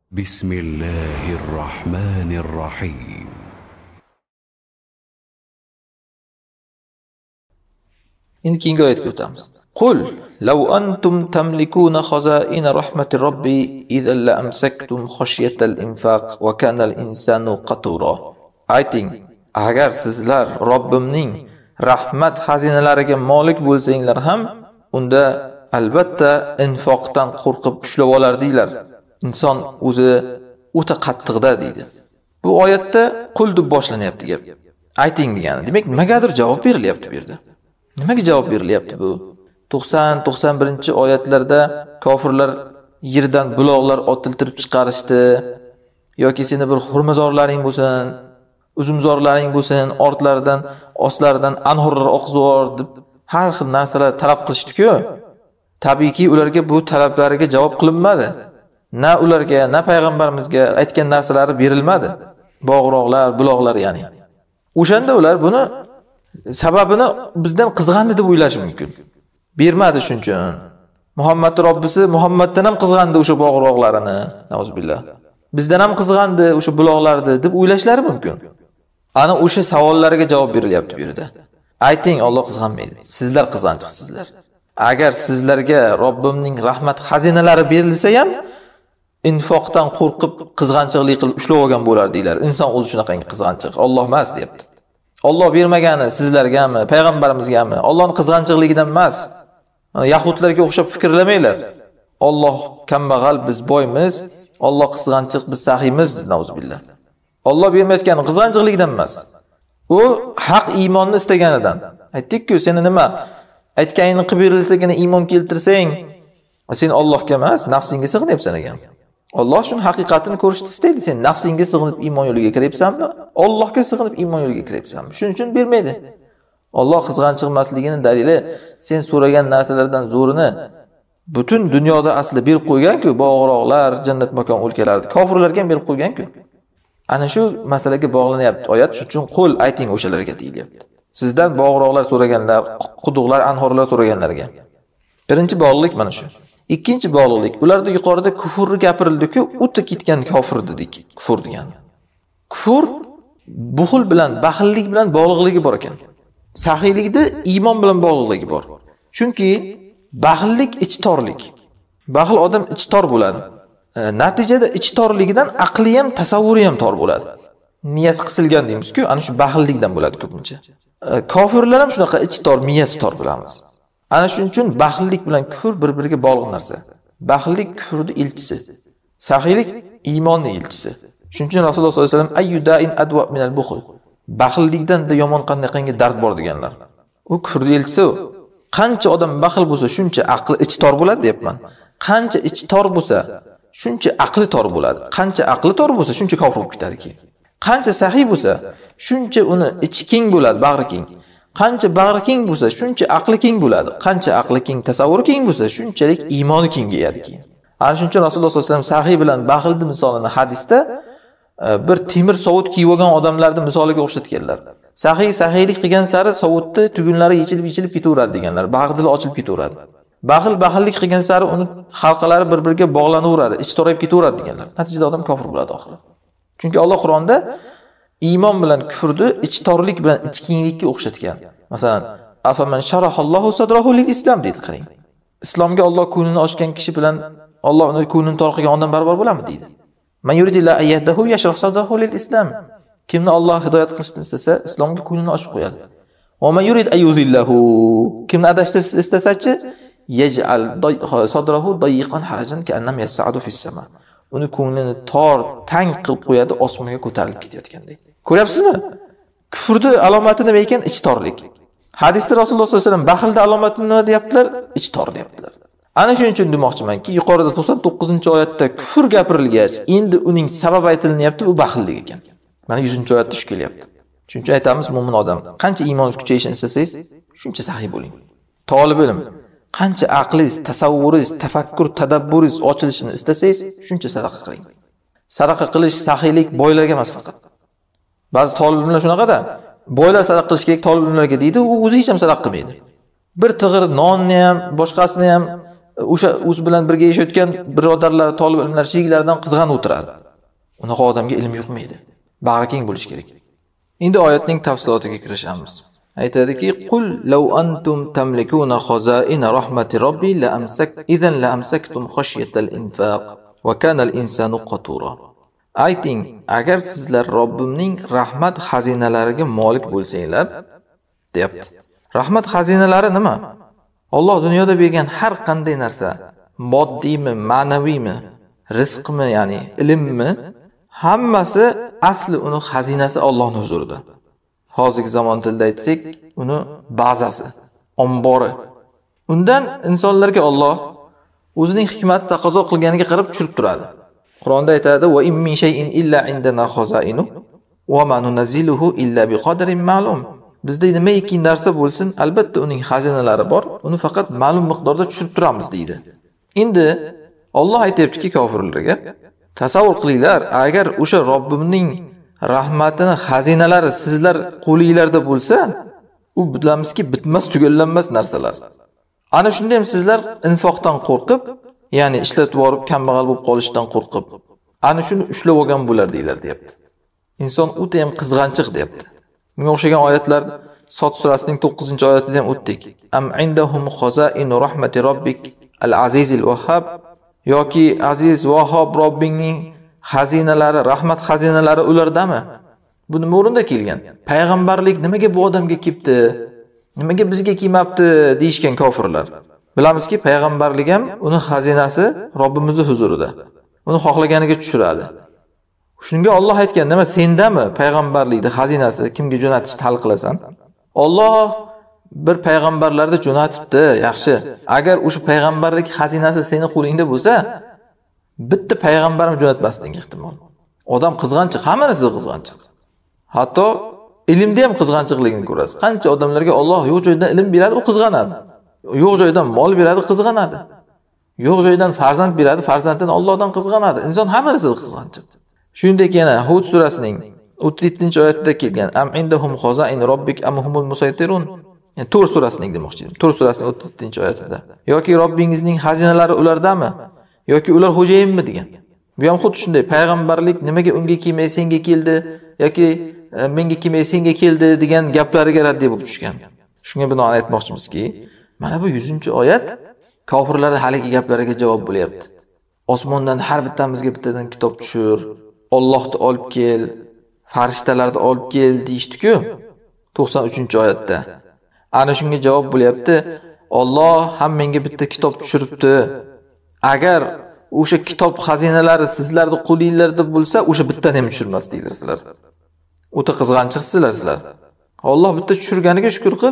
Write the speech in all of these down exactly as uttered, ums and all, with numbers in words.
بسم الله الرحمن الرحيم. Endi keyingi oyatga o'tamiz. Qul law antum tamlikuna khazaina rahmati robbi idhan la amsaktum khashyatal infaq va kana al insanu qatura. Ayting, agar sizlar Robbimning rahmat xazinalariga molik bo'lsanglar ham, unda albatta infoqdan qo'rqib ushlab olardinglar. Inson o'zi o'ta qattiqda deydi. Bu oyatda qul deb boshlanyapti gap. Ayting degani. Demak, nimagadir javob berilyapti bu yerda. Nimaga javob berilyapti bu? to'qson to'qson birinchi oyatlarda kofirlar yerdan buloqlar otiltirib chiqarishdi yoki seni bir xurmazorlaring bo'lsin, uzumzorlaring bo'lsin, ortlaridan, ostlaridan anhorlar oqizor deb har xil narsalar talab qilishdi-ku. Tabiiyki ularga bu talablariga javob qilinmadi. Na ularga, na payg'ambarimizga aytgan narsalari berilmadi. Bog'roqlar, buloqlar ya'ni. O'shanda ular buni sababini bizdan qizg'andi deb o'ylash mumkin. Bermadi shuning uchun. Muhammad Robbisi Muhammaddan ham qizg'andi o'sha bog'roqlarini, nauzubillah. Bizdan ham qizg'andi o'sha buloqlarni deb o'ylashlari mumkin. Ana o'sha savollariga javob berilyapti bu yerda. Ayting, Alloh qizg'anmaydi. Sizlar qizg'anchiqsizlar. Agar sizlarga Robbimning rahmat xazinalari berilsa ham, infoqdan qo'rqib qizg'anchiqlik qilib ushlab olgan bo'lardinglar. Inson o'zi shunaqangi qizg'anchiq, Alloh emas, deyapti. Alloh bermagani sizlargami, payg'ambarimizgami? Allohning qizg'anchiqligidan emas. Yahudlarga o'xshab fikrlamanglar. Alloh kambag'al, biz boymiz. Alloh qizg'anchiq, biz saxiymiz, nauzubillah. Alloh bermayotgani qizg'anchiqligidan emas. U haq iymonni istaganidan. Aytdik-ku, seni nima aytganingni qilib berilsagina iymon keltirsang, sen Allohga emas, nafsingga sig'inyapsan ekan. Alloh shuni haqiqatini ko'rishni istaydi. Sen nafsingga sig'inib iymon yo'liga kiryapsanmi? Allohga sig'inib iymon yo'liga kiryapsanmi? Shuning uchun bermaydi. Alloh qizg'anchiq emasligining dalili sen so'ragan narsalardan zo'rini butun dunyoda asli berib qo'ygan-ku, bog'roqlar, jannat makon o'lkalarni kofirlarga ham berib qo'ygan-ku. Ana shu masalaga bog'lanyapti oyat. Shuning uchun qo'l ayting o'shalarga deyilyapti. Sizdan bog'roqlar so'raganlar, quduqlar, anhorlar so'raganlarga. Birinchi bog'liq mana shu. Ikkinchi bog'liqlik. Ularda yuqorida kufrni gapirildi-ku, o'ta ketgan kofir dedik. Kufr degani. Kufr buxul bilan, baxillik bilan bog'liqligi bor ekan. Saxiylikda iymon bilan bog'liqligi bor. Chunki baxillik ichtorlik. Baxil odam ichtor bo'ladi. E, natijada ichtorligidan aqli ham, tasavvuri ham tor bo'ladi. Miyasi qisilgan deymiz-ku, ana shu baxillikdan bo'ladi ko'pincha. E, kofirlar ham shunaqa ichtor, miyasi tor bilamiz. Ana shuning uchun baxillik bilan kufr bir-biriga bog'liq narsa. Baxillik kufrning elchisi. Saxiylik iymonning elchisi. Shuning uchun Rasululloh sollallohu alayhi vasallam ayyudain adwa minal buxl. Baxillikdan da yomon qanday-qanday dard bor deganlar. U kufrning elchisi u. Qancha odam baxil bo'lsa, shuncha aqli ichtor bo'ladi deyapman. Qancha ichtor bo'lsa, shuncha aqli tor bo'ladi. Qancha aqli tor bo'lsa, shuncha kofir bo'lib ketadi keyin. Qancha saxiy bo'lsa, shuncha uni ichi keng bo'ladi, bag'ri keng. Qancha bag'ri keng bo'lsa, shuncha aqli keng bo'ladi. Qancha aqli keng, tasavvuri keng bo'lsa, shunchalik iymoni kengayadi keyin. Ana shuning uchun Rasululloh sollallohu alayhi vasallam saxiy bilan baxilni misolini hadisda bir temir sovut kiyib olgan odamlarning misoliga o'xshatganlar. Saxiy saxiylik qilgan sari sovutni tugunlari yechilib-yechilib ketaveradi deganlar. Bag'ri ochilib ketaveradi. Baxil baxillik qilgan sari uni halqalari bir-biriga bog'lanaveradi, ichi torayib ketaveradi deganlar. Natijada odam kofir bo'ladi oxiri. Chunki Alloh Qur'onda iymon bilan kufrni ichtorlik bilan ichkenglikka o'xshatgan. Masalan, afaman sharahallohu sadrahu lil islam deydi qarang. Islomga Alloh ko'nglini ochgan kishi bilan Alloh uni ko'nglini tor qilgan odam barobar bo'ladimi deydi. Man yuridillahu ayyadahu yashrah sadrahu lil islam. Kimni Alloh hidoyat qilishni istasa, islomga ko'nglini ochib qo'yadi. Va man yurid ayyuzillahu. Kimni adashtirishni istasa-chi, yaj'al sadrahu dayiqan harajan ka'annam yas'adu fis sama. Uni ko'nglini tor, tang qilib qo'yadi, osmonga ko'tarilib ketayotgandek. Ko'ryapsizmi? Kufrning alomati nima ekan? Ichtorlik. Hadisda Rasululloh sollallohu alayhi vasallam baxilda alomati nima deyaptilar? Ichtor deyaptilar. Ana shuning uchun demoqchimanki, yuqorida to'qson to'qqizinchi oyatda kufr gapirilgach, endi uning sababi aytilinyapti, u baxillik ekan. Mana yuzinchi oyatda shu kelyapti. Shuning uchun aytamiz, mo'min odam qancha iymoningiz kuchayishini istasangiz, shuncha saxiy bo'ling. Talib ilm qancha aqlingiz, tasavvuringiz, tafakkur, tadabburingiz ochilishini istasangiz, shuncha sadaqa qiling. Sadaqa qilish saxiylik boylarga emas faqat. Ba'zi talib ilmlar shunaqada, boylar sadaqa qilish kerak talib ilmlarga deydi, u o'zi hech ham sadaqa qilmaydi. Bir tig'ir nonni ham, boshqasini ham o'sha o'zi bilan birga yashayotgan birodarlar, talib ilmlar, sheriklaridan qizg'anib o'tiradi. Unaqa odamga ilm yuqmaydi. Bag'ri keng bo'lish kerak. Endi oyatning tafsilotiga kirishamiz. Aytadiki: "Qul law antum tamlikuna khaza'ina rahmati robbi la amsak idan la amsaktum khashyatal infaq va kana al-insanu qatura." Ayting, agar sizlar Robbimning rahmat xazinalariga molik bo'lsanglar, deyapti. Rahmat xazinalari nima? Alloh dunyoda bergan har qanday narsa, moddiymi, ma'naviymi, rizqmi, ya'ni ilmmi, hammasi asli uni xazinasi Allohning huzurida. Hozirgi zamon tilida aytsak, uni bazasi, ombori. Undan insonlarga Alloh o'zining hikmati taqozo qilganiga qarab tushirib turadi. Qur'onda aytadi: "Va in min shay'in illa indana khaza'inu va ma nunziluhu illa biqadarin ma'lum." Bizda nimaiki narsa bo'lsin, albatta uning xazinalari bor, uni faqat ma'lum miqdorda tushirib turamiz deydi. Endi Alloh aytayaptiki kofirlarga, tasavvur qilinglar, agar o'sha Robbimning rahmatini xazinalari sizlar qo'lingizlarda bo'lsa, u bilamizki bitmas, tugallanmas narsalar. Ana shunda ham sizlar infoqdan qo'rqib, ya'ni ishlatib borib kambag'al bo'lib qolishdan qo'rqib, ana shuni ushlab olgan bo'lardinglar, deyapti. Inson o'ta ham qizg'anchiq, deyapti. Bunga o'xshagan oyatlar Sot surasining to'qqizinchi oyatida ham o'tdik. Am indahum khaza'inu rahmati robbik al-azizil vahhab, yoki aziz Vahhob Robbingning xazinalari, rahmat xazinalari ulardami? Bu nima o'rinda kelgan? Payg'ambarlik nimaga bu odamga kelibdi? Nimaga bizga kelmabdi deyishgan kofirlar. Bilamizki, payg'ambarlik ham uni xazinasi Robbimizning huzurida. Uni xohlaganiga tushiradi. Shunga Alloh aytgan, nima sendami payg'ambarlikning xazinasi, kimga jo'natishni hal qilasan? Alloh bir payg'ambarlarni jo'natibdi, yaxshi. Agar o'sha payg'ambarlik xazinasi sening qo'lingda bo'lsa, bitta payg'ambarni jo'natmasding ehtimol. Odam qizg'anchiq, hamma narsa qizg'anchiq. Hatto ilmda ham qizg'anchiqligini ko'rasiz. Qancha odamlarga Alloh yo'q joydan ilm beradi, u qizg'anadi. Yo'q joydan mol beradi, qizg'anadi. Yo'q joydan farzand beradi, farzanddan Allohdan qizg'anadi. Inson hamma narsada qizg'anchiq. Shuningdek yana Hud surasining o'ttiz yettinchi oyatida kelgan am indahum khaza'in robbik am humul musaytirun. Yani Tur surasining demoqchi edim. Tur surasining o'ttiz yettinchi oyatida. Yoki Robbingizning xazinalari ulardami? Yoki ular xo'jayinmi degan. Bu ham xuddi shunday, payg'ambarlik nimaga unga kelmay senga keldi yoki menga kelmay senga keldi degan gaplariga raddiy bo'lib tushgan. Shunga binoan aytmoqchimizki, mana bu yuzinchi oyat kofirlarning haligi gaplariga javob bo'lyapti. Osmondan har bittamizga bittadan kitob tushir, Allohni olib kel, farishtalarni olib kel deyishdi-ku to'qson uchinchi oyatda. Ana shunga javob bo'lyapti. Alloh ham menga bitta kitob tushiribdi. Agar o'sha kitob xazinalari sizlarning qo'lingizlarda bo'lsa, o'sha bittani ham tushirmas deydilar sizlar. O'ta qizg'anchiqsizlar sizlar. Alloh bitta tushirganiga shukr qil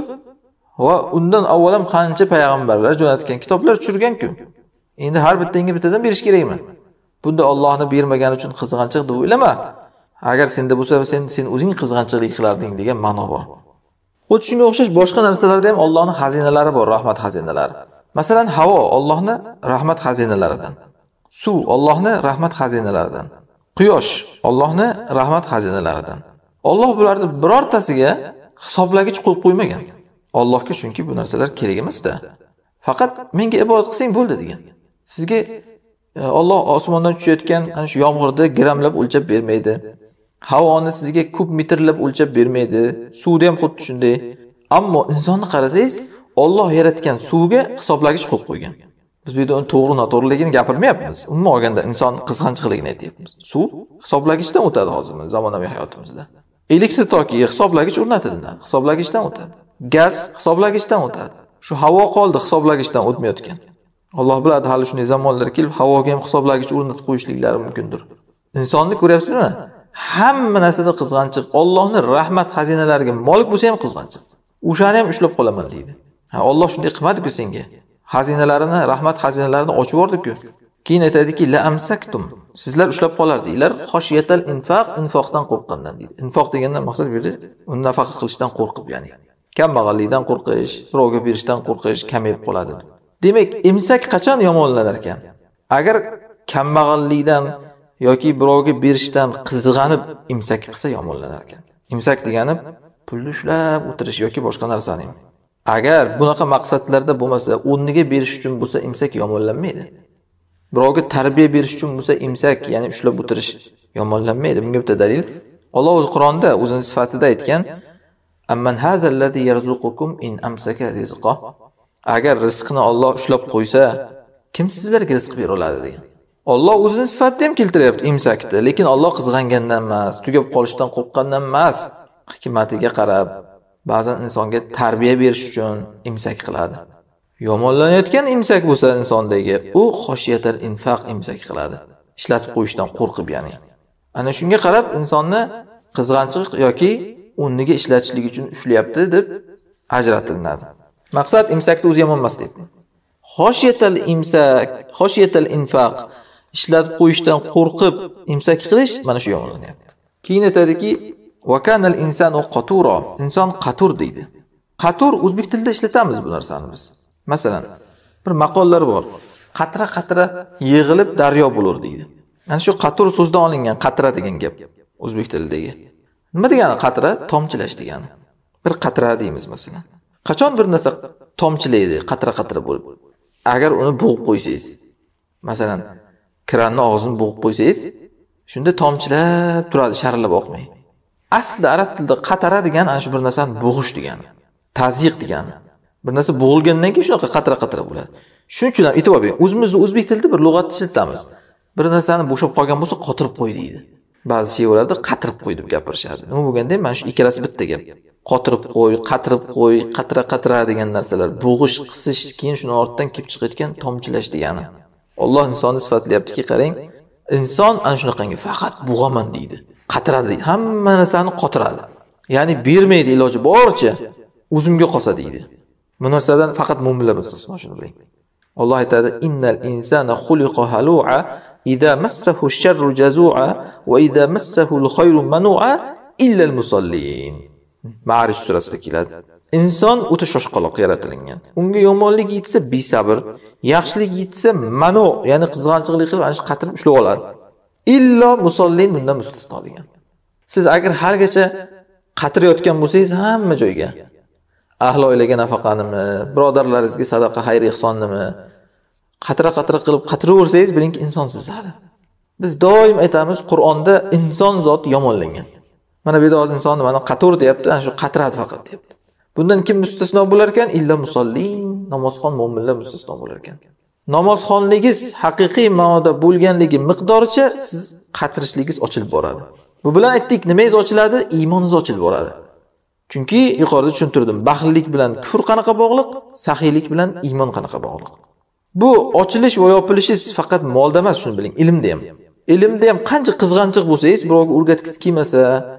va undan avval ham qancha payg'ambarlar jo'natgan kitoblar tushirgan-ku. Endi har bittangiga bittadan berish kerakmi? Bunda Allohni bermagani uchun qizg'anchiq deb o'ylama. Agar senda bo'lsa, sen sen o'zing qizg'anchiqlik qilarding degan ma'no bor. Xuddi shunga o'xshash boshqa narsalarda ham Allohning xazinalari bor, rahmat xazinalari. Masalan, havo Allohning rahmat xazinalaridan. Suv Allohning rahmat xazinalaridan. Quyosh Allohning rahmat xazinalaridan. Alloh bularni birortasiga hisoblagich qo'yib qo'ymagan. Allohga chunki bu narsalar kerak emas-da. Faqat menga ibodat qilsang bo'ldi degan. Sizga Alloh osmondan tushayotgan ana shu yomg'irni grammlab o'lchab bermaydi. Havoni sizga kub metrlab o'lchab bermaydi. Suvda ham xuddi shunday. Ammo insonni qarasangiz, Alloh yaratgan suvga hisoblagich qo'yib qo'ygan. Biz bu yerda uni to'g'ri noto'g'riligini gapirmayapmiz. Umuman olganda inson qizg'anchiqligini aytyapmiz. Suv hisoblagichdan o'tadi hozir zamonaviy hayotimizda. Elektr tokiga hisoblagich o'rnatildi, hisoblagichdan o'tadi. Gaz hisoblagichdan o'tadi. Shu havo qoldi, hisoblagichdan o'tmayotgan. Alloh biladi, hali shunday zamonlar kelib havoga ham hisoblagich o'rnatib qo'yishliklari mumkindir. Insonni ko'ryapsizmi? Hamma narsada qizg'anchiq. Allohning rahmat xazinalariga molik bo'lsa ham qizg'anchiq. O'shani ham ushlab qolaman deydi. Ha, Alloh shunday qilmadi-ku senga. Xazinalarini, rahmat xazinalarini ochib yubordi-ku. Keyin aytadiki, la amsaktum. Sizlar ushlab qolardinglar, xoshiyatal infaq, infoqdan qo'rqqandan deydi. Infoq degandan maqsad bu yerda uni nafaqa qilishdan qo'rqib, ya'ni kambag'allikdan qo'rqish, birovga berishdan qo'rqish kamayib qoladi. Demak, imsak qachon yomonlanar ekan? Agar kambag'allikdan yoki birovga berishdan qizg'anib imsak qilsa yomonlanar ekan. Imsak degani pulni ushlab o'tirish yoki boshqa narsaning. Agar bunaqa maqsadlarda bo'lmasa, o'rniga berish uchun bo'lsa, imsak yomonlanmaydi. Birovga tarbiya berish uchun bo'lsa, imsak, ya'ni ushlab o'tirish yomonlanmaydi. Bunga bitta dalil Alloh o'z Qur'onda o'zining sifatida aytgan: "Amman hadzal-ladzi yarzuqukum in amsaka rizqa." Agar rizqni Alloh ushlab qo'ysa, kim sizlarga rizq bera oladi degan. Alloh o'zining sifatida ham keltiryapti imsakni, lekin Alloh qizg'angandan emas, tugab qolishdan qo'rqqandan emas, hikmatiga qarab ba'zan insonga tarbiya berish uchun imsak qiladi. Yomonlanayotgan imsak bo'lsa insondagi, u xoshiyatal infaq imsak qiladi. Ishlatib qo'yishdan qo'rqib, ya'ni. Ana shunga qarab insonni qizg'anchiq yoki o'rniga ishlatishlik uchun ushlayapti deb ajratilinadi. Maqsad imsakni o'zi yomon emas deb. Xoshiyatal imsak, xoshiyatal infaq ishlatib qo'yishdan qo'rqib imsak qilish mana shu yomonlanyapti. Keyin aytadiki, va kanal insanu qatura. Inson qatur deydi. Qatur o'zbek tilida ishlatamiz bu narsani biz. Masalan, bir maqollar bor. Qatra-qatra yig'ilib daryo bo'lur deydi. Ana shu qatur so'zdan olingan qatra degan gap o'zbek tilidagi. Nima degani qatra? Tomchilash degani. Bir qatra deymiz masalan. Qachon bir narsa tomchilaydi, qatra-qatra bo'lib. Agar uni bo'g'ib qo'ysangiz, masalan, kranni og'zini bo'g'ib qo'ysangiz, shunda tomchilab turadi, sharillab oqmaydi. Aslida arab tilida qatara degan ana shu bir narsani bo'g'ish degani, tazyiq degani. Bir narsa bo'g'ilgandan keyin shunaqa qatra-qatra bo'ladi. Shuning uchun ham e'tibor bering. O'zimizni o'zbek tilida bir lug'atni ishlatamiz. Bir narsani bo'shab qolgan bo'lsa, qotirib qo'y deydi. Ba'zi sheylarda qatirib qo'y deb gapirishadi. Nima bo'lganda mana shu ikkalasi bitta gap. Qotirib qo'y, qatirib qo'y, qatra-qatra degan narsalar, bo'g'ish, qisish, keyin shuni ortdan kelib chiqayotgan tomchilash degani. Alloh insonni sifatlayaptiki, qarang, inson ana shunaqangi faqat bug'aman deydi. Qatiradi, hamma narsani qotiradi. Ya'ni bermaydi iloji boricha, o'zimga qolsa deydi. Bu narsadan faqat mu'minlar mustasno, shuni biling. Alloh aytadi: "Innal insana xuliqa halu'a, idza massahu ash-sharru jazu'a va idza massahu al-khayru manu'a illa al-musallin." Ma'rij surasida keladi. Inson o'ta shoshqaloq yaratilgan. Unga yomonlik yetsa besabr, yaxshilik yetsa manu, ya'ni qizg'anchiqlik qilib ana shu qatirib ushlab oladi. Illo musallin bundan mustasno degan. Siz agar halgacha qatirayotgan bo'lsangiz hamma joyga, ahli oilaga nafaqanimi, birodarlaringizga sadaqa, xayr ehsonnimi, qatira-qatira qilib qatiraversangiz, bilingki inson sizadi. Biz doim aytamiz, Qur'onda inson zot yomonlangan. Mana bu yerda hozir insonni mana qatur deyapti, ana shu qatiradi faqat deyapti. Bundan kim mustasno bo'lar ekan? Illa musallin, namozxon mu'minlar mustasno bo'lar ekan. Namozxonligingiz haqiqiy ma'noda bo'lganligi miqdoricha siz qatirishligingiz ochilib boradi. Bu bilan aytdik, nimangiz ochiladi? Iymoningiz ochilib boradi. Chunki yuqorida tushuntirdim, baxillik bilan kufr qanaqa bog'liq, saxiylik bilan iymon qanaqa bog'liq. Bu ochilish va yopilishingiz faqat molda emas, shuni biling, ilmda ham. Ilmda ham qancha qizg'anchiq bo'lsangiz, birovga o'rgatgisi kelmasa,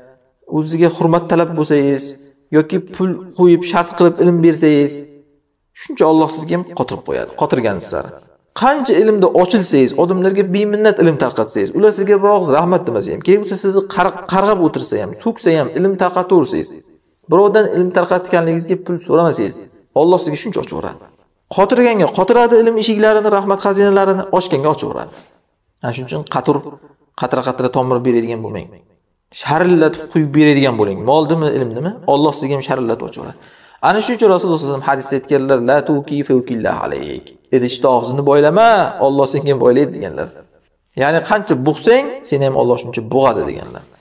o'ziga hurmat talab bo'lsangiz yoki pul qo'yib shart qilib ilm bersangiz, shuncha Alloh sizga ham qotirib qo'yadi, qotirganingiz sari. Qancha ilmda ochilsangiz, odamlarga beminnat ilm tarqatsangiz, ular sizga bir og'iz rahmat demasa ham, kerak bo'lsa sizni qarg'ab o'tirsa ham, so'ksa ham ilm tarqataversangiz, birovdan ilm tarqatganligingizga pul so'ramasangiz, Alloh sizga shuncha ochaveradi. Qotirganga qotiradi, ilm eshiklarini, rahmat xazinalarini ochganga ochaveradi. Ana shuning uchun qatur, qatra-qatra tomir beradigan bo'lmang. Sharillatib quyib beradigan bo'ling. Moldimi, ilmnimi? Alloh sizga ham sharillatib ochaveradi. Ana shuning uchun Rasululloh sollallohu alayhi vasallam hadisda aytganlar: "La tuki fawkillah alayk." Idishda og'zini boylama, Alloh senga boylaydi deganlar. Ya'ni qancha bug'sang, seni ham Alloh shuncha bug'adi deganlar.